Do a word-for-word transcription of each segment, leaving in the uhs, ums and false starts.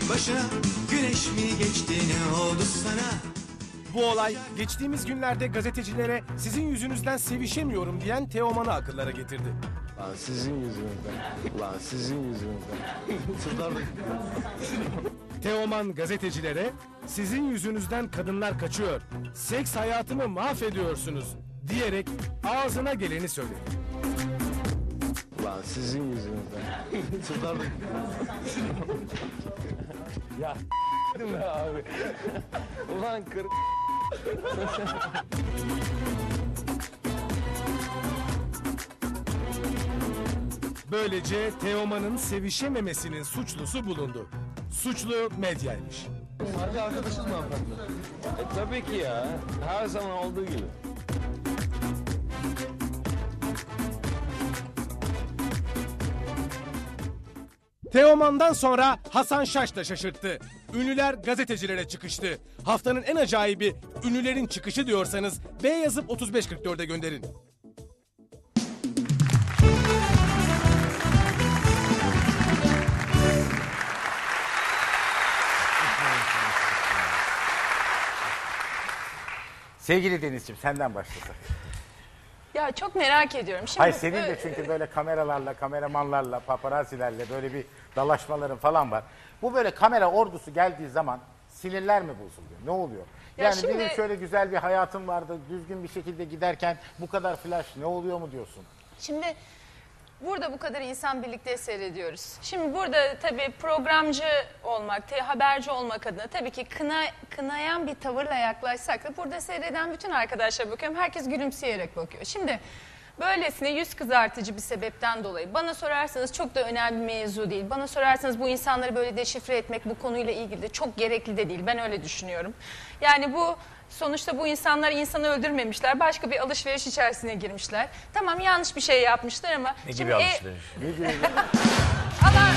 başına, güneş mi geçti ne oldu sana? Bu olay geçtiğimiz günlerde gazetecilere sizin yüzünüzden sevişemiyorum diyen Teoman'ı akıllara getirdi. Lan sizin yüzünüzden, lan sizin yüzünüzden. Teoman gazetecilere sizin yüzünüzden kadınlar kaçıyor, seks hayatımı mahvediyorsunuz diyerek ağzına geleni söyledi. Lan sizin yüzünüzden. Ya be abi. Ulan kır. Böylece Teoman'ın sevişememesinin suçlusu bulundu. Suçlu medyaymış. Harbi arkadaşız mı hanımefendi? E tabii ki ya. Her zaman olduğu gibi. Teoman'dan sonra Hasan Şaş da şaşırttı. Ünlüler gazetecilere çıkıştı. Haftanın en acayibi ünlülerin çıkışı diyorsanız B yazıp otuz beş kırk dörde gönderin. Sevgili Denizciğim senden başlasak. Ya çok merak ediyorum. Şimdi Hayır senin de çünkü böyle kameralarla, kameramanlarla, paparazilerle böyle bir dalaşmaların falan var. Bu böyle kamera ordusu geldiği zaman sinirler mi bozuluyor? Ne oluyor? Ya Yani şimdi- benim şöyle güzel bir hayatım vardı, düzgün bir şekilde giderken bu kadar flash ne oluyor mu diyorsun? Şimdi burada bu kadar insan birlikte seyrediyoruz. Şimdi burada tabii programcı olmak, te- haberci olmak adına tabii ki kına, kınayan bir tavırla yaklaşsak da burada seyreden bütün arkadaşlara bakıyorum. Herkes gülümseyerek bakıyor. Şimdi böylesine yüz kızartıcı bir sebepten dolayı bana sorarsanız çok da önemli bir mevzu değil. Bana sorarsanız bu insanları böyle deşifre etmek bu konuyla ilgili de çok gerekli de değil. Ben öyle düşünüyorum. Yani bu sonuçta bu insanlar insanı öldürmemişler. Başka bir alışveriş içerisine girmişler. Tamam yanlış bir şey yapmışlar ama... Ne şimdi gibi e- alışveriş? Ne gibi? Alan,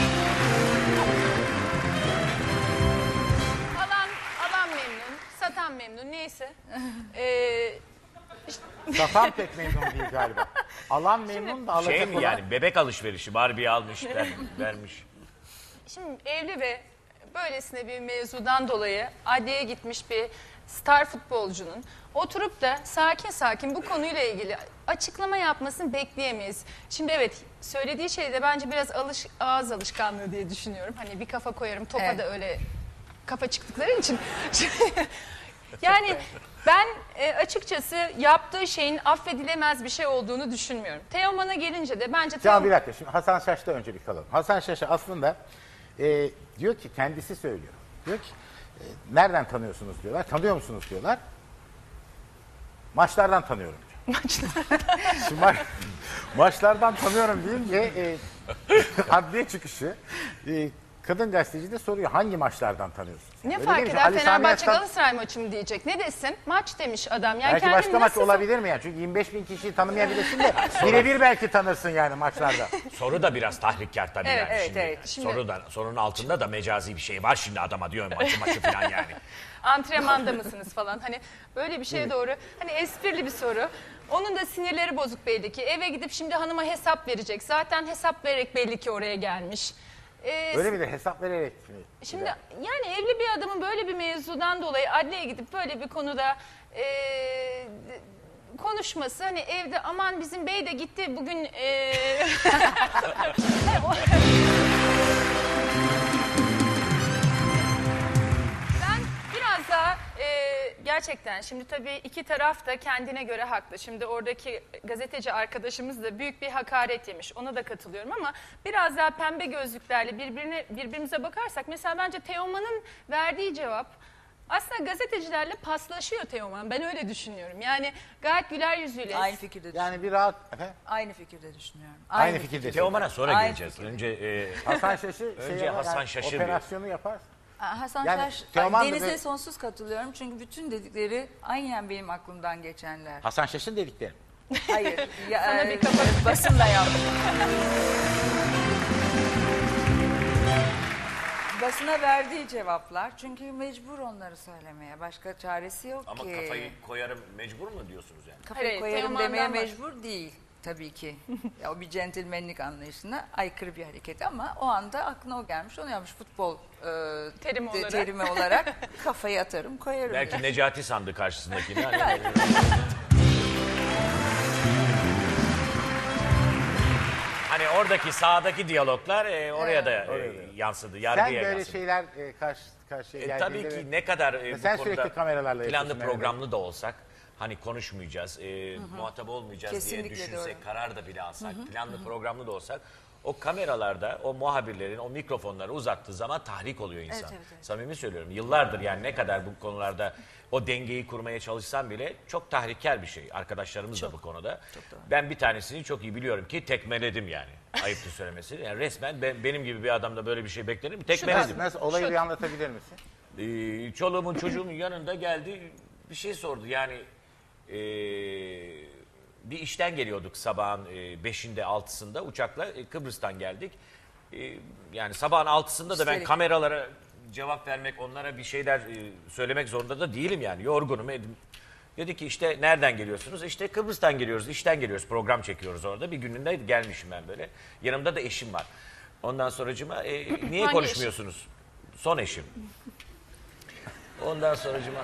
alan, alan memnun, satan memnun neyse. Ee, Satan pek memnun değil galiba. Alan memnun da alacak Şey mi olan... yani bebek alışverişi Barbie almış ver, vermiş. Şimdi evli ve böylesine bir mevzudan dolayı adliyeye gitmiş bir star futbolcunun oturup da sakin sakin bu konuyla ilgili açıklama yapmasını bekleyemeyiz. Şimdi evet söylediği şey de bence biraz alış, ağız alışkanlığı diye düşünüyorum. Hani bir kafa koyarım topa Evet. da öyle kafa çıktıkları için. Yani ben e, açıkçası yaptığı şeyin affedilemez bir şey olduğunu düşünmüyorum. Teoman'a gelince de bence... Tamam Teoman- bir dakika şimdi Hasan Şaş'ta önce bir kalalım. Hasan Şaş'ı aslında e, diyor ki kendisi söylüyor. Diyor ki e, nereden tanıyorsunuz diyorlar. Tanıyor musunuz diyorlar. Maçlardan tanıyorum diyor. Şimdi ma maçlardan tanıyorum deyince e, adliye çıkışı e, kadın gazeteci de soruyor hangi maçlardan tanıyorsunuz? Ne Öyle fark demiş, eder Ali Sami Fenerbahçe Yazkan- Galatasaray maçı mı diyecek? Ne desin? Maç demiş adam. Yani Belki kendini başka maç nasıl- olabilir mi ya? Çünkü yirmi beş bin kişiyi tanımayabilirsin de birebir belki tanırsın yani maçlarda. Soru da biraz tahrikkar tabii Evet, yani evet, şimdi. evet. Şimdi- Soru da, sorunun altında da mecazi bir şey var şimdi adama diyor maçı maçı falan yani. Antrenmanda mısınız falan. Hani böyle bir şeye doğru. Hani esprili bir soru. Onun da sinirleri bozuk belli ki. Eve gidip şimdi hanıma hesap verecek. Zaten hesap vererek belli ki oraya gelmiş. Ee, Öyle bir de hesap vererek mi? Şimdi yani evli bir adamın böyle bir mevzudan dolayı adliyeye gidip böyle bir konuda ee, konuşması hani evde aman bizim bey de gitti bugün ee... Ben biraz daha e, gerçekten şimdi tabii iki taraf da kendine göre haklı. Şimdi oradaki gazeteci arkadaşımız da büyük bir hakaret yemiş. Ona da katılıyorum ama biraz daha pembe gözlüklerle birbirine birbirimize bakarsak mesela bence Teoman'ın verdiği cevap aslında gazetecilerle paslaşıyor Teoman. Ben öyle düşünüyorum. Yani gayet güler yüzüyle. Aynı fikirde düşünüyorum. Yani bir rahat... Efendim? Aynı fikirde düşünüyorum. Aynı fikirde. Teoman'a sonra Aynı geleceğiz. fikir. Önce e, Hasan Şaş'ı Önce şey yapar, Hasan yani Şaş'ı operasyonu yapar. Aa, Hasan Yani Şaş, Teoman da Deniz'e böyle- sonsuz katılıyorum çünkü bütün dedikleri aynen benim aklımdan geçenler. Hasan Şaş'ın dedikleri. Hayır, ya, Sana e, bir kafa- basın da yaptı. Basına verdiği cevaplar çünkü mecbur onları söylemeye. Başka çaresi yok ama ki. kafayı koyarım mecbur mu diyorsunuz yani? Kafayı Hayır, koyarım Teoman'dan demeye var. mecbur değil. tabii ki. Ya, o bir centilmenlik anlayışına aykırı bir hareket ama o anda aklına o gelmiş. Onu yapmış futbol e, Terimi de- olarak. terimi olarak kafayı atarım koyarım. Belki diyor. Necati sandı karşısındakini. Hani Hani oradaki sahadaki diyaloglar e, oraya da e, yansıdı. Yargıya Sen böyle yansıdı. şeyler e, karşı karşıya E, geldiğinde tabii ki ve- ne kadar e, bu sen konuda sürekli kameralarla planlı yapıyorsun, evet. programlı da olsak hani konuşmayacağız, e, muhatap olmayacağız Kesinlikle diye düşünsek, doğru. karar da bile alsak, planlı programlı da olsak o kameralarda o muhabirlerin o mikrofonları uzattığı zaman tahrik oluyor insan. Evet, evet, evet. Samimi söylüyorum. Yıllardır yani ne kadar bu konularda o dengeyi kurmaya çalışsam bile çok tahrikkar bir şey. Arkadaşlarımız da bu konuda. Ben bir tanesini çok iyi biliyorum ki tekmeledim yani. Ayıptır söylemesi. Yani resmen ben, benim gibi bir adamda böyle bir şey beklerim. Tekmeledim. Nasıl, nasıl olayı bir anlatabilir misin? Ee, çoluğumun çocuğumun yanında geldi bir şey sordu yani ee, bir işten geliyorduk sabahın e, beşinde altısında uçakla e, Kıbrıs'tan geldik. E, yani sabahın altısında da ben Üstelik. kameralara cevap vermek onlara bir şeyler e, söylemek zorunda da değilim yani yorgunum. edim. Dedi ki işte nereden geliyorsunuz? İşte Kıbrıs'tan geliyoruz, işten geliyoruz, program çekiyoruz orada. Bir gününde gelmişim ben böyle. Yanımda da eşim var. Ondan sonracıma e, niye Hangi konuşmuyorsunuz? Son eşim. Ondan sonracıma...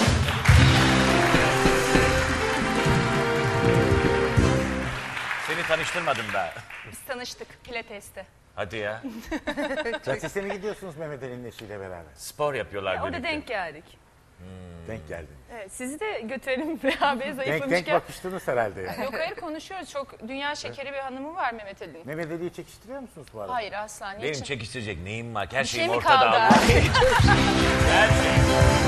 Seni tanıştırmadım da. Biz tanıştık Pilates'te. Hadi ya. Pilates'e mi gidiyorsunuz Mehmet Ali'nin eşiyle beraber? Spor yapıyorlar Orada birlikte. denk geldik. Denk geldin. Evet, sizi de götürelim Reha Bey Denk, zayıflamışken. denk bakıştınız herhalde yani. Yok hayır konuşuyoruz. Çok dünya şekeri bir hanımı var Mehmet Ali'nin. Mehmet Ali'yi çekiştiriyor musunuz bu arada? Hayır asla. Niye Benim çek- çekiştirecek neyim var? Her Bir şey şeyim mi ortada. kaldı? Allah. Her şey.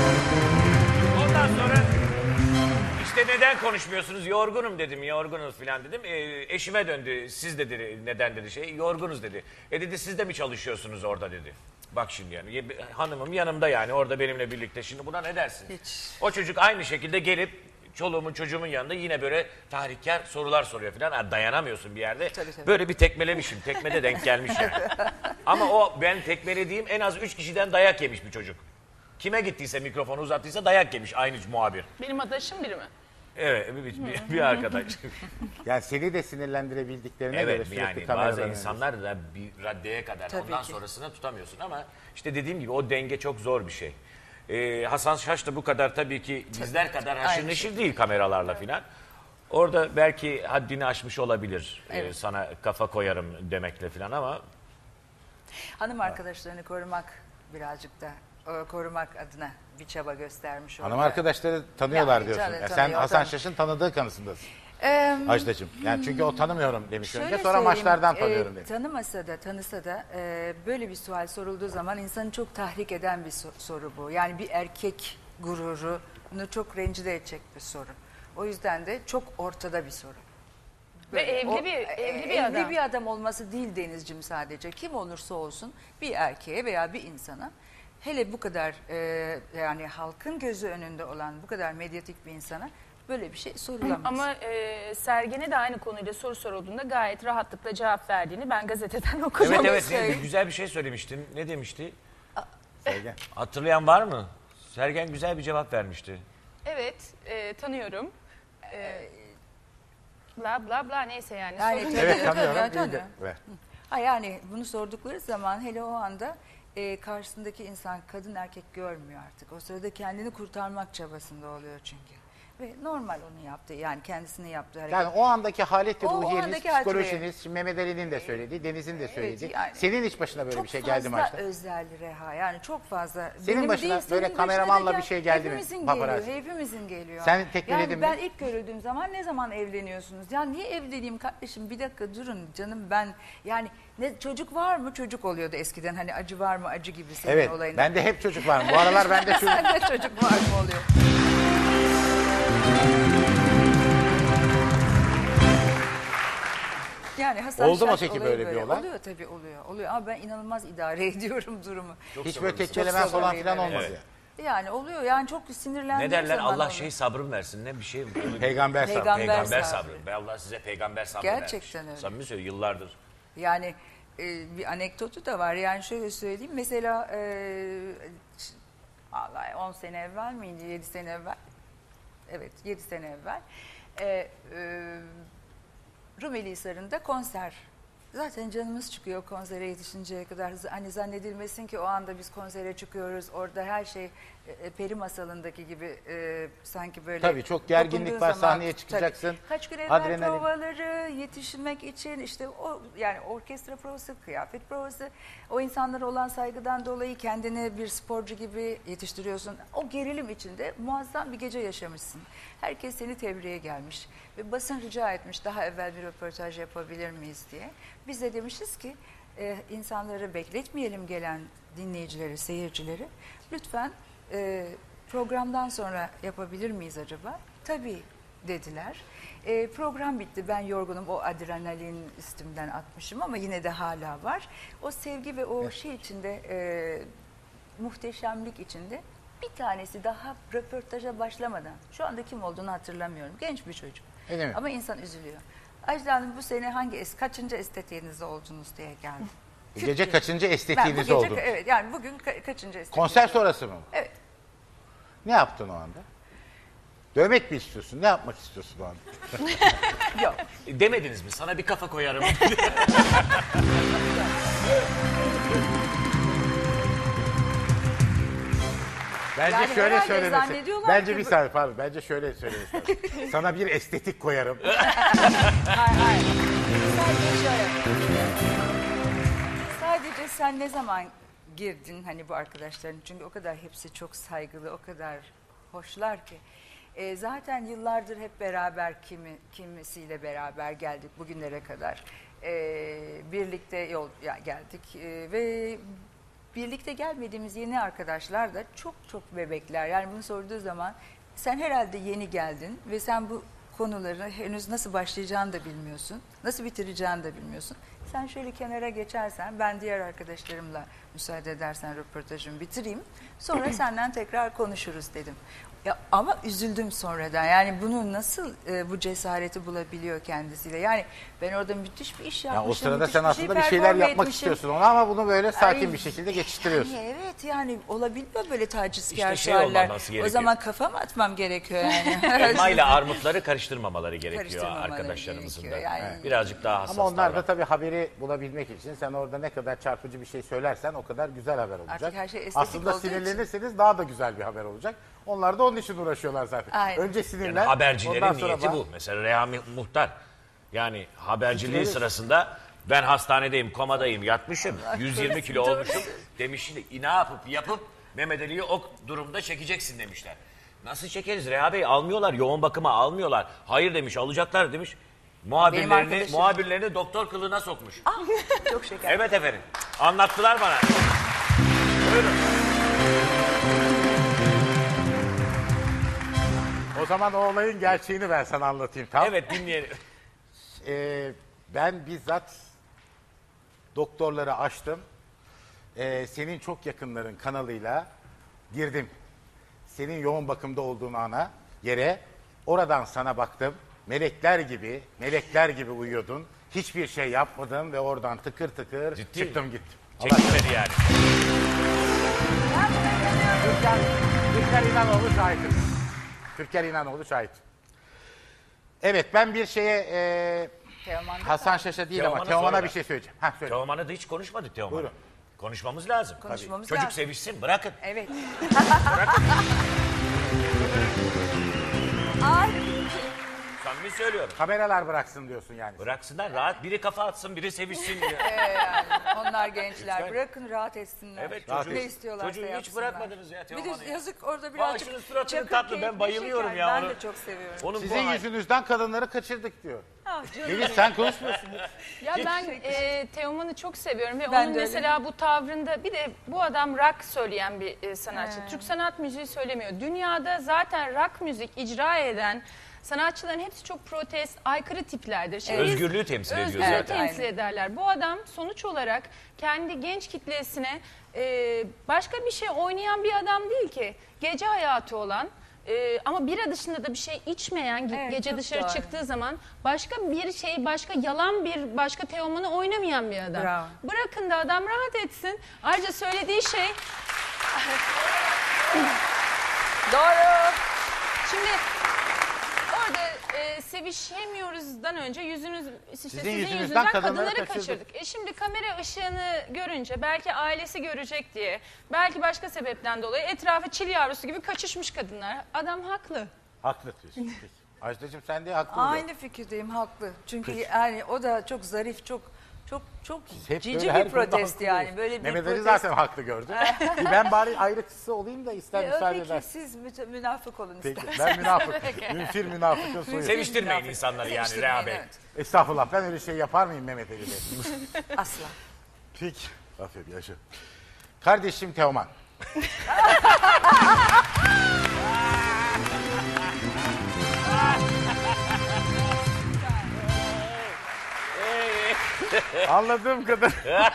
Ondan sonra işte neden konuşmuyorsunuz? Yorgunum dedim, yorgunuz falan dedim. E, eşime döndü. Siz dedi neden dedi şey. Yorgunuz dedi. E dedi siz de mi çalışıyorsunuz orada dedi. Bak şimdi yani hanımım yanımda yani orada benimle birlikte. Şimdi buna ne dersin? Hiç. O çocuk aynı şekilde gelip çoluğumun çocuğumun yanında yine böyle tahrikkar sorular soruyor falan. Ha, dayanamıyorsun bir yerde. Tabii, tabii. Böyle bir tekmelemişim. Tekmede denk gelmiş yani. Ama o ben tekmelediğim en az üç kişiden dayak yemiş bir çocuk. Kime gittiyse mikrofonu uzattıysa dayak yemiş aynı muhabir. Benim adaşım biri mi? Evet bir, bir, bir arkadaş. Yani seni de sinirlendirebildiklerine göre Evet sürekli yani bazı kameraların insanlar da bir raddeye kadar Tabii ondan ki. sonrasını tutamıyorsun ama işte dediğim gibi o denge çok zor bir şey. Ee, Hasan Şaş da bu kadar tabii ki bizler kadar haşır Aynı neşir değil kameralarla filan. Orada belki haddini aşmış olabilir. Ee, Evet. sana kafa koyarım demekle filan ama Hanım arkadaşlarını korumak birazcık da e, korumak adına bir çaba göstermiş orada. Hanım arkadaşları tanıyorlar Yani diyorsun. tanı- Ya sen tanıyor, Hasan tanıyor. Şaş'ın tanıdığı kanısındasın Eee, Ajdacığım. Yani çünkü o tanımıyorum demiş önce Şöyle sonra söyleyeyim, maçlardan e, tanıyorum demiş. tanımasa da tanısa da e, böyle bir sual sorulduğu zaman insanı çok tahrik eden bir so- soru bu. Yani bir erkek gururunu çok rencide edecek bir soru. O yüzden de çok ortada bir soru. Ve evli o- bir- e, evli bir evli adam. bir adam olması değil Denizciğim sadece. Kim olursa olsun bir erkeğe veya bir insana hele bu kadar e, yani halkın gözü önünde olan bu kadar medyatik bir insana böyle bir şey sorulamaz. Ama e, Sergen'e de aynı konuyla soru sorulduğunda gayet rahatlıkla cevap verdiğini ben gazeteden okudum. evet evet söyle. ne- güzel bir şey söylemiştin. Ne demişti? Sergen. Hatırlayan var mı? Sergen güzel bir cevap vermişti. Evet, e, tanıyorum. E, bla bla bla neyse yani. Yani sorun tabii, Evet değil. tanıyorum. tabii, iyi de- tabii. Ver. Ha yani bunu sordukları zaman hele o anda e, karşısındaki insan kadın erkek görmüyor artık. O sırada kendini kurtarmak çabasında oluyor çünkü. Ve normal onu yaptı yani kendisini yaptığı hareket. Yani o andaki halet ve O- o ruhiyeniz, andaki halet ve- psikolojiniz, şimdi Mehmet Ali'nin de söylediği, Deniz'in de söylediği. yani. Senin hiç başına böyle çok bir şey geldi mi fazla maçta? özel Reha yani çok fazla. Senin Benim başına değil, böyle senin kameramanla başına da bir şey geldi mi? Hepimizin Paparazzi. geliyor, hepimizin geliyor. Sen tekmeledin yani mi? ben ilk görüldüğüm zaman ne zaman evleniyorsunuz? Ya niye evleneyim kardeşim bir dakika durun canım ben yani ne çocuk var mı çocuk oluyordu eskiden hani acı var mı acı gibi senin Evet. olayında. Bende hep çocuk var. Bu aralar bende çocuk. Sende çocuk var mı oluyor? Yani Hasan Oldu mu Şaş peki olayı böyle bir olay? Oluyor tabii oluyor. Oluyor ama ben inanılmaz idare ediyorum durumu. Hiç böyle sabırlısın. tekmelemen Çok falan filan sabırlıyım, olmaz evet. ya. Yani oluyor yani çok sinirlendiğim Ne derler? zaman Allah oluyor. şey sabrım versin. Ne bir şey. Peygamber sabrı. Peygamber Peygamber sabrı. sabrı. Ben Allah size peygamber sabrı Gerçekten vermiş. öyle. Samimi söylüyorum yıllardır. Yani e, bir anekdotu da var. Yani şöyle söyleyeyim. Mesela e, ş- vallahi on sene evvel miydi? yedi sene evvel. Evet yedi sene evvel. E, e, Rumeli Hisarı'nda konser. Zaten canımız çıkıyor konsere yetişinceye kadar. Hani zannedilmesin ki o anda biz konsere çıkıyoruz. Orada her şey e, peri masalındaki gibi e, sanki böyle. Tabii çok gerginlik dokunduğun var, zaman- sahneye çıkacaksın. Tabii. Kaç gün evvel Adrenalin. provaları yetişmek için işte o yani orkestra provası, kıyafet provası, o insanlara olan saygıdan dolayı kendini bir sporcu gibi yetiştiriyorsun. O gerilim içinde muazzam bir gece yaşamışsın. Herkes seni tebriğe gelmiş ve basın rica etmiş daha evvel bir röportaj yapabilir miyiz diye. Biz de demişiz ki e, insanları bekletmeyelim, gelen dinleyicileri, seyircileri. Lütfen e, programdan sonra yapabilir miyiz acaba? Tabii dediler. E, program bitti, ben yorgunum, o adrenalin üstümden atmışım ama yine de hala var. O sevgi ve o şey içinde, e, muhteşemlik içinde bir tanesi daha röportaja başlamadan, şu anda kim olduğunu hatırlamıyorum, genç bir çocuk. Öyle mi? Ama insan üzülüyor. Ajda Hanım, bu sene hangi es kaçıncı estetiğinizde oldunuz diye geldi. Bu gece kaçıncı Ben bu estetiğiniz gece, oldu? evet, yani bugün ka- kaçıncı estetiğiniz? Konser sonrası mı? Evet. Ne yaptın o anda? Dövmek mi istiyorsun? Ne yapmak istiyorsun o anda? Yok. E, Demediniz mi? Sana bir kafa koyarım. Bence Yani şöyle herhalde söylemesi. zannediyorlar Bence ki bir bu- saniye pardon. Bence şöyle söylemesi lazım. Sana bir estetik koyarım. Hayır, hayır. Sadece şöyle. Sadece sen ne zaman girdin hani bu arkadaşların, çünkü o kadar hepsi çok saygılı, o kadar hoşlar ki. E, zaten yıllardır hep beraber, kimi kimisiyle beraber geldik bugünlere kadar. E, birlikte yol ya, geldik e, ve birlikte gelmediğimiz yeni arkadaşlar da çok çok bebekler. Yani bunu sorduğu zaman sen herhalde yeni geldin ve sen bu konuları henüz nasıl başlayacağını da bilmiyorsun. Nasıl bitireceğini de bilmiyorsun. Sen şöyle kenara geçersen, ben diğer arkadaşlarımla müsaade edersen röportajımı bitireyim. Sonra senden tekrar konuşuruz dedim. Ya ama üzüldüm sonradan. Yani bunu nasıl e, bu cesareti bulabiliyor kendisiyle? Yani ben orada müthiş bir iş Ya yapmışım. o sırada müthiş sen bir aslında şey bir şeyler perform yapmak etmişim. istiyorsun ona ama bunu böyle sakin Ay, bir şekilde geçiştiriyorsun. Yani evet, yani olabiliyor böyle tacizkar İşte şey sualler. olmaması O gerekiyor. zaman kafa mı atmam gerekiyor yani? Elma ile armutları karıştırmamaları gerekiyor Karıştırmamaları arkadaşlarımızın da. gerekiyor, yani. Birazcık daha hassas Ama onlar da davran. tabii haberi bulabilmek için sen orada ne kadar çarpıcı bir şey söylersen o kadar güzel haber olacak. Artık her şey estetik Aslında olduğu için. sinirlenirseniz daha da güzel bir haber olacak. Onlar da onun için uğraşıyorlar zaten. Aynen. Önce Yani sinirler. habercilerin ondan sonra niyeti bak- bu. Mesela Reyhan Muhtar. Yani haberciliği Evet. sırasında ben hastanedeyim, komadayım, yatmışım, yüz yirmi kilo olmuşum demiş. Ne yapıp yapıp Mehmet Ali'yi o durumda çekeceksin demişler. Nasıl çekeriz Reha Bey? Almıyorlar, yoğun bakıma almıyorlar. Hayır demiş, alacaklar demiş. Muhabirlerini, arkadaşım. muhabirlerini doktor kılığına sokmuş. Çok şeker. Evet efendim. Anlattılar bana. Buyurun. O zaman o olayın gerçeğini ben sana anlatayım. Tamam. Evet dinleyelim. Ee, ben bizzat doktorları açtım. Ee, senin çok yakınların kanalıyla girdim. Senin yoğun bakımda olduğun ana yere. Oradan sana baktım. Melekler gibi, melekler gibi uyuyordun. Hiçbir şey yapmadın ve oradan tıkır tıkır Ciddi çıktım mi? gittim. Çekilmedi yani. Türker, Türker İnanoğlu şahitim. Türker İnanoğlu şahit. Evet ben bir şeye e, Teoman'da Hasan Şaş'a değil ama Teoman'a Teoman'a sonra bir ver. şey söyleyeceğim. Heh, söyle. Teoman'ı da hiç konuşmadı Teoman. Buyurun. Konuşmamız lazım. Konuşmamız Çocuk lazım. sevişsin bırakın. Evet. Ay, Samimi söylüyorum. Kameralar bıraksın diyorsun yani. Bıraksınlar rahat. Biri kafa atsın biri sevişsin diye. e, yani onlar gençler. Lütfen. Bırakın rahat etsinler. Evet, ne çocuğu- istiyorlarsa çocuğu hiç yapsınlar. bırakmadınız ya Bir Teoman'ı de ya. yazık orada Aa, birazcık şunun suratının çakır tatlı, ben keyifli bayılıyorum şeker. ya Ben onu. de çok seviyorum. Onun Sizin bu yüzünüzden kadınları kaçırdık diyor. Ah, canım. Melis sen konuşmuyorsun. Ya ben e, Teoman'ı çok seviyorum ve Ben onun de öyle. mesela bu tavrında bir de bu adam rock söyleyen bir e, sanatçı. Türk sanat müziği söylemiyor. Dünyada zaten rock müzik icra eden sanatçıların hepsi çok protest, aykırı tiplerdir. Şimdi biz- Özgürlüğü temsil ediyor özgürlüğü zaten. temsil ederler. Bu adam sonuç olarak kendi genç kitlesine e, başka bir şey oynayan bir adam değil ki. Gece hayatı olan e, ama bira dışında da bir şey içmeyen, ge- Evet, gece çok dışarı doğru. çıktığı zaman başka bir şey, başka yalan bir başka Teoman'ı oynamayan bir adam. Bravo. Bırakın da adam rahat etsin. Ayrıca söylediği şey Doğru. şimdi orada e, e, sevişemiyoruzdan önce yüzünüz işte sizin, Sizin yüzünüzden yüzünden kadınları kadınları kaçırdık. kaçırdık. E şimdi kamera ışığını görünce belki ailesi görecek diye, belki başka sebepten dolayı etrafı çil yavrusu gibi kaçışmış kadınlar. Adam haklı. Haklı diyorsun. Peki. Ajdacığım sen de haklı. Aynı fikirdeyim, haklı. Çünkü yani o da çok zarif, çok çok çok Hep cici böyle her bir konuda protest haklı yani. diyorsun. Böyle bir Mehmet Ali protest. zaten haklı gördü. Bir ben bari ayrıkçısı olayım da ister Ya, müsaade peki eder. siz müte- münafık olun Peki, isterseniz. ben münafık. Münfir münafıkın soyu. Seviştirmeyin insanları yani Seviştirmeyin, Reha Bey. evet. Estağfurullah ben öyle şey yapar mıyım Mehmet Ali Bey? Asla. Peki. Aferin yaşa. Kardeşim Teoman. Anladığım kadar.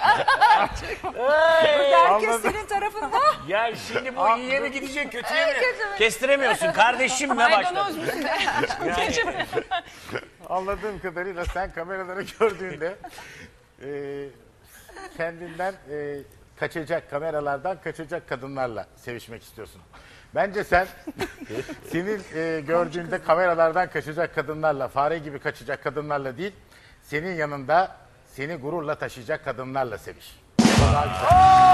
Herkes Anladım. senin tarafında. Ya şimdi bu iyiye mi gidecek kötüye mi? Kötü mü? Kestiremiyorsun. Kardeşimle başladı. Maydanoz musun? Yani, Anladığım kadarıyla sen kameraları gördüğünde e, kendinden e, kaçacak, kameralardan kaçacak kadınlarla sevişmek istiyorsun. Bence sen senin e, gördüğünde kameralardan kaçacak kadınlarla, fare gibi kaçacak kadınlarla değil, senin yanında seni gururla taşıyacak kadınlarla seviş. Daha güzel.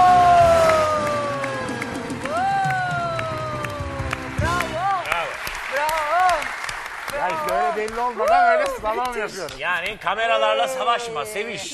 Bravo. bravo. Bravo. Yani böyle belli olmadan öyle slalom yapıyorum. Yani kameralarla savaşma, seviş.